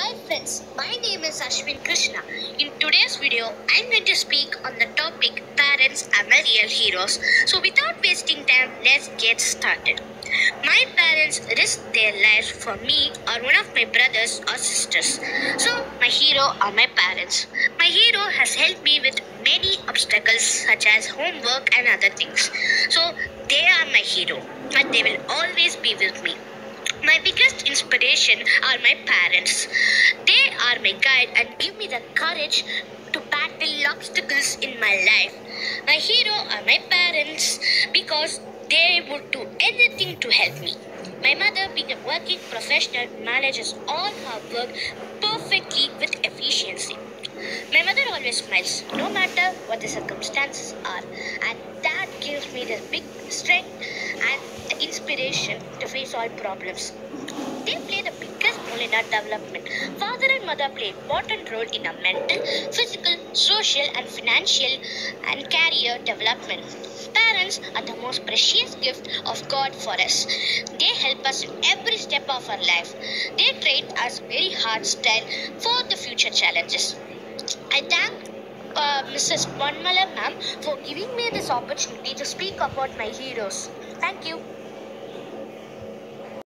Hi friends, my name is Ashwin Krishna. In today's video, I'm going to speak on the topic parents are my real heroes. So without wasting time, let's get started. My parents risked their lives for me or one of my brothers or sisters. So my hero are my parents. My hero has helped me with many obstacles such as homework and other things. So they are my hero, but they will always be with me. My biggest inspiration are my parents. They are my guide and give me the courage to battle obstacles in my life. My hero are my parents because they would do anything to help me. My mother, being a working professional, manages all her work perfectly with efficiency. My mother always smiles, no matter what the circumstances are, and that gives me the big strength and the inspiration to face all problems. They play the biggest role in our development. Father and mother play important role in our mental, physical, social, and financial and career development. Parents are the most precious gift of God for us. They help us in every step of our life. They train us very hard style for the future challenges. I thank Mrs. Bonmala ma'am for giving me this opportunity to speak about my heroes. Thank you.